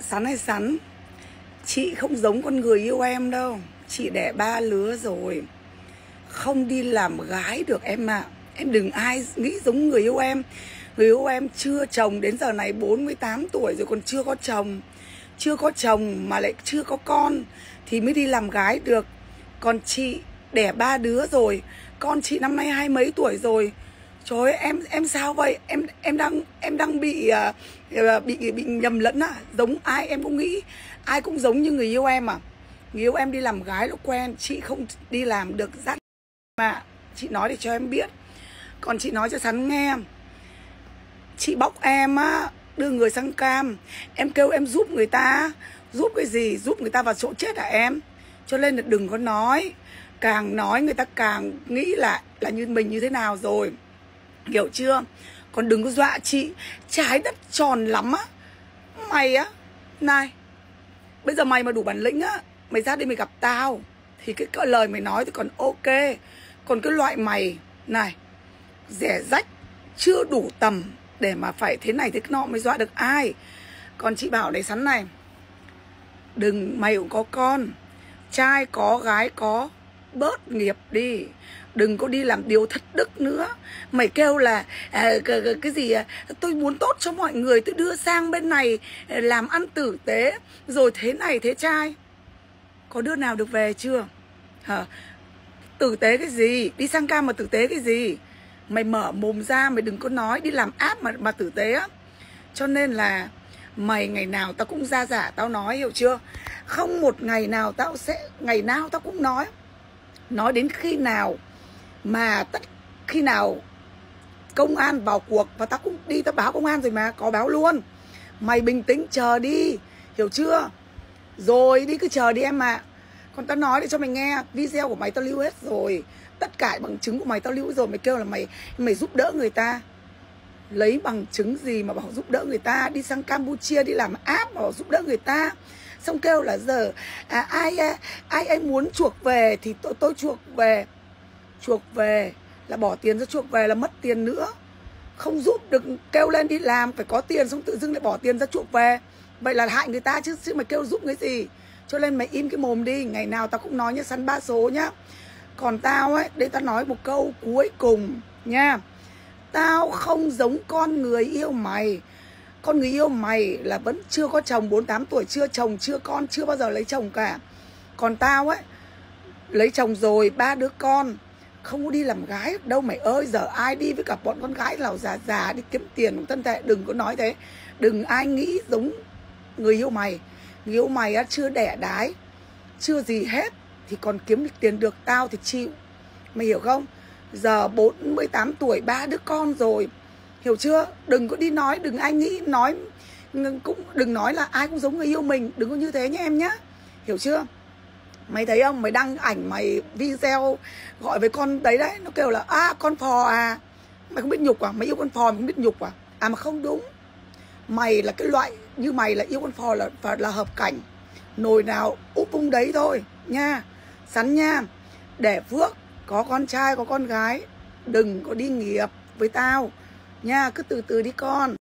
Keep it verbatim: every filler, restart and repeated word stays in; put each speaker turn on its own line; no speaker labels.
Sắn hay Sắn, chị không giống con người yêu em đâu. Chị đẻ ba lứa rồi, không đi làm gái được em ạ. À. Em đừng ai nghĩ giống người yêu em. Người yêu em chưa chồng, đến giờ này bốn mươi tám tuổi rồi còn chưa có chồng. Chưa có chồng mà lại chưa có con thì mới đi làm gái được. Còn chị đẻ ba đứa rồi, con chị năm nay hai mấy tuổi rồi. Trời ơi, em em sao vậy? Em em đang em đang bị uh, bị bị nhầm lẫn à? Giống ai em cũng nghĩ ai cũng giống như người yêu em à? Người yêu em đi làm gái nó quen, chị không đi làm được dắt mà. Chị nói để cho em biết. Còn chị nói cho Sắn nghe, chị bóc em á, đưa người sang cam, em kêu em giúp người ta, giúp cái gì? Giúp người ta vào chỗ chết hả em? Cho nên là đừng có nói, càng nói người ta càng nghĩ là là như mình như thế nào rồi, hiểu chưa? Còn đừng có dọa chị, trái đất tròn lắm á. Mày á, này, bây giờ mày mà đủ bản lĩnh á, mày ra đây mày gặp tao thì cái, cái lời mày nói thì còn ok. Còn cái loại mày này, rẻ rách, chưa đủ tầm để mà phải thế này thế nọ mới dọa được ai. Còn chị bảo này Sắn này, đừng, mày cũng có con, trai có gái có, bớt nghiệp đi. Đừng có đi làm điều thất đức nữa. Mày kêu là à, cái, cái gì à, tôi muốn tốt cho mọi người, tôi đưa sang bên này làm ăn tử tế, rồi thế này thế trai. Có đứa nào được về chưa? Hả? Tử tế cái gì? Đi sang cam mà tử tế cái gì? Mày mở mồm ra, mày đừng có nói đi làm áp mà, mà tử tế á. Cho nên là mày ngày nào tao cũng ra giả tao nói, hiểu chưa? Không một ngày nào tao sẽ, ngày nào tao cũng nói. Nói đến khi nào mà tất khi nào công an vào cuộc, và tao cũng đi tao báo công an rồi mà, có báo luôn. Mày bình tĩnh chờ đi, hiểu chưa? Rồi đi cứ chờ đi em ạ. À. Còn tao nói để cho mày nghe, video của mày tao lưu hết rồi, tất cả bằng chứng của mày tao lưu rồi. Mày kêu là mày mày giúp đỡ người ta, lấy bằng chứng gì mà bảo giúp đỡ người ta? Đi sang Campuchia đi làm áp mà bảo giúp đỡ người ta. Xong kêu là giờ à, ai ai ai muốn chuộc về thì tôi, tôi chuộc về. Chuộc về là bỏ tiền ra, chuộc về là mất tiền nữa. Không giúp được, kêu lên đi làm phải có tiền, xong tự dưng lại bỏ tiền ra chuộc về. Vậy là hại người ta chứ, chứ mày kêu giúp cái gì? Cho nên mày im cái mồm đi. Ngày nào tao cũng nói như Sắn ba số nhá. Còn tao ấy, đây tao nói một câu cuối cùng nha. Tao không giống con người yêu mày. Con người yêu mày là vẫn chưa có chồng, bốn mươi tám tuổi chưa chồng, chưa con, chưa bao giờ lấy chồng cả. Còn tao ấy, lấy chồng rồi, ba đứa con, không có đi làm gái đâu mày ơi. Giờ ai đi với cả bọn con gái lão già già đi kiếm tiền thân thể. Đừng có nói thế. Đừng ai nghĩ giống người yêu mày. Người yêu mày á, chưa đẻ đái, chưa gì hết thì còn kiếm được tiền được, tao thì chịu. Mày hiểu không? Giờ bốn mươi tám tuổi, ba đứa con rồi, hiểu chưa? Đừng có đi nói, đừng ai nghĩ nói, cũng đừng nói là ai cũng giống người yêu mình. Đừng có như thế nhé em nhá. Hiểu chưa? Mày thấy không? Mày đăng ảnh mày video gọi với con đấy đấy, nó kêu là à con phò à. Mày không biết nhục à? Mày yêu con phò mày không biết nhục à? À mà không đúng. Mày là cái loại như mày là yêu con phò là là, là hợp cảnh. Nồi nào úp vung đấy thôi nha. Sắn nha. Để phước, có con trai có con gái, đừng có đi nghiệp với tao nha. Cứ từ từ đi con.